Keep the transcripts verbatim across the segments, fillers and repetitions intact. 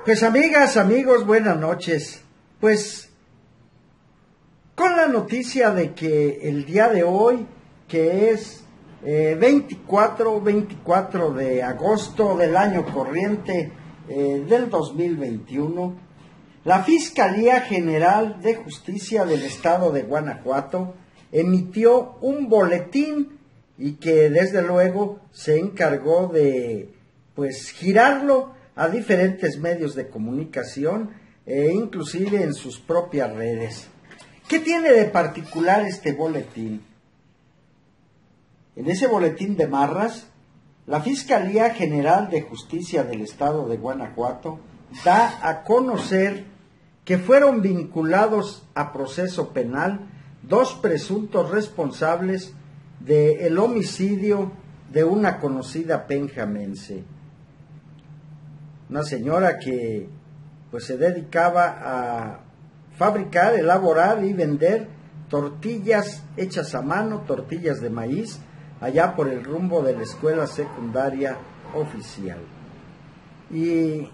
Pues amigas, amigos, buenas noches. Pues con la noticia de que el día de hoy, que es eh, veinticuatro de agosto del año corriente eh, del dos mil veintiuno, la Fiscalía General de Justicia del Estado de Guanajuato emitió un boletín y que desde luego se encargó de pues girarlo a diferentes medios de comunicación e inclusive en sus propias redes. ¿Qué tiene de particular este boletín? En ese boletín de marras, la Fiscalía General de Justicia del Estado de Guanajuato da a conocer que fueron vinculados a proceso penal dos presuntos responsables del homicidio de una conocida penjamense. Una señora que pues se dedicaba a fabricar, elaborar y vender tortillas hechas a mano, tortillas de maíz, allá por el rumbo de la escuela secundaria oficial. Y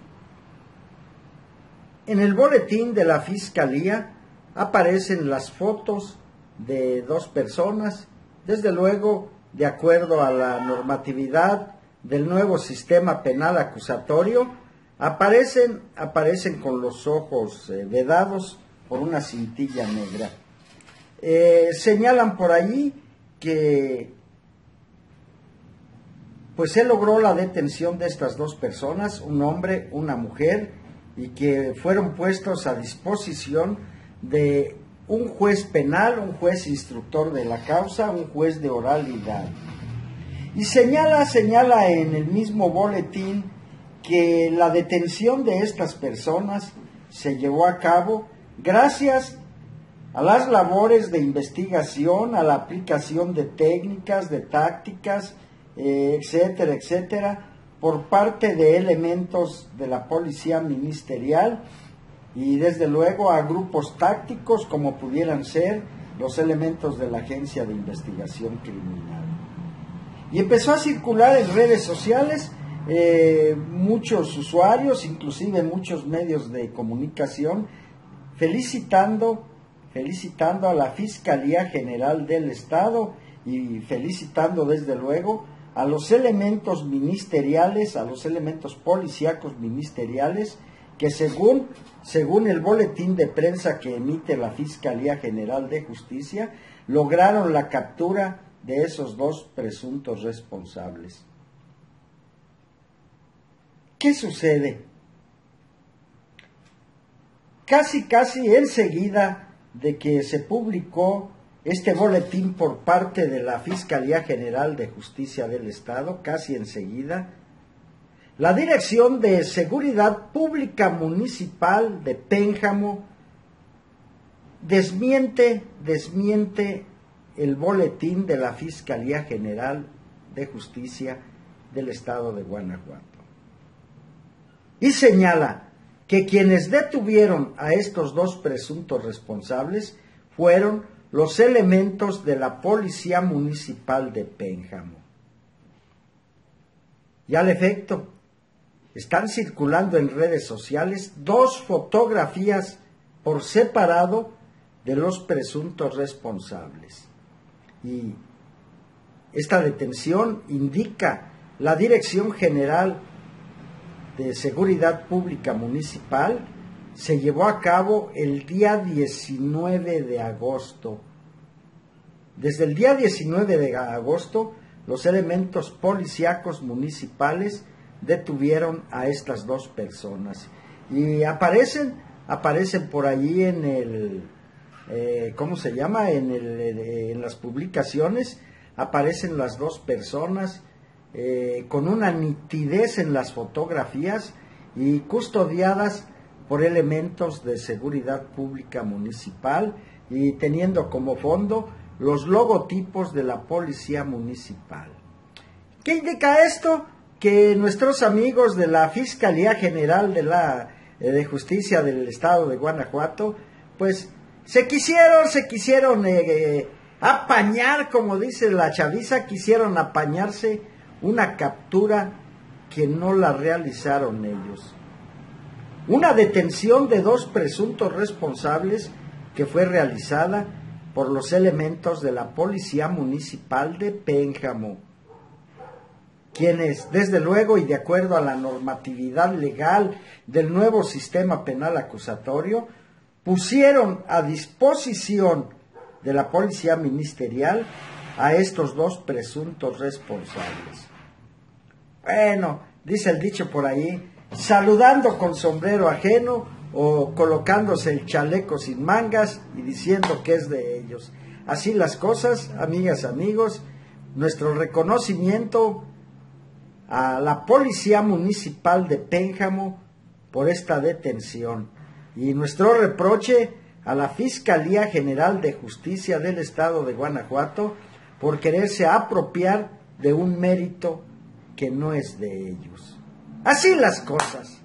en el boletín de la Fiscalía aparecen las fotos de dos personas, desde luego de acuerdo a la normatividad del nuevo sistema penal acusatorio, aparecen, aparecen con los ojos eh, vedados por una cintilla negra. Eh, señalan por allí que pues se logró la detención de estas dos personas, un hombre, una mujer, y que fueron puestos a disposición de un juez penal, un juez instructor de la causa, un juez de oralidad. Y señala, señala en el mismo boletín que la detención de estas personas se llevó a cabo gracias a las labores de investigación, a la aplicación de técnicas, de tácticas, eh, etcétera, etcétera, por parte de elementos de la policía ministerial y desde luego a grupos tácticos como pudieran ser los elementos de la Agencia de Investigación Criminal. Y empezó a circular en redes sociales eh, muchos usuarios, inclusive muchos medios de comunicación, felicitando, felicitando a la Fiscalía General del Estado y felicitando desde luego a los elementos ministeriales, a los elementos policíacos ministeriales, que según, según el boletín de prensa que emite la Fiscalía General de Justicia, lograron la captura de esos dos presuntos responsables. ¿Qué sucede? Casi, casi enseguida de que se publicó este boletín por parte de la Fiscalía General de Justicia del Estado, casi enseguida, la Dirección de Seguridad Pública Municipal de Pénjamo desmiente, desmiente el boletín de la Fiscalía General de Justicia del Estado de Guanajuato. Y señala que quienes detuvieron a estos dos presuntos responsables fueron los elementos de la Policía Municipal de Pénjamo. Y al efecto, están circulando en redes sociales dos fotografías por separado de los presuntos responsables. Y esta detención indica la Dirección General de Seguridad Pública Municipal se llevó a cabo el día diecinueve de agosto. Desde el día diecinueve de agosto, los elementos policíacos municipales detuvieron a estas dos personas. Y aparecen, aparecen por allí en el, eh, ¿cómo se llama? En, el, eh, en las publicaciones, aparecen las dos personas eh, con una nitidez en las fotografías y custodiadas por elementos de seguridad pública municipal y teniendo como fondo los logotipos de la policía municipal. ¿Qué indica esto? Que nuestros amigos de la Fiscalía General de, la, eh, de Justicia del Estado de Guanajuato, pues se quisieron, se quisieron eh, eh, apañar, como dice la chaviza, quisieron apañarse una captura que no la realizaron ellos. una detención de dos presuntos responsables que fue realizada por los elementos de la Policía Municipal de Pénjamo, quienes, desde luego y de acuerdo a la normatividad legal del nuevo sistema penal acusatorio, pusieron a disposición de la Policía Ministerial a estos dos presuntos responsables. Bueno, dice el dicho por ahí, saludando con sombrero ajeno o colocándose el chaleco sin mangas y diciendo que es de ellos. Así las cosas, amigas, amigos, nuestro reconocimiento a la Policía Municipal de Pénjamo por esta detención y nuestro reproche a la Fiscalía General de Justicia del Estado de Guanajuato por quererse apropiar de un mérito que no es de ellos. Así las cosas.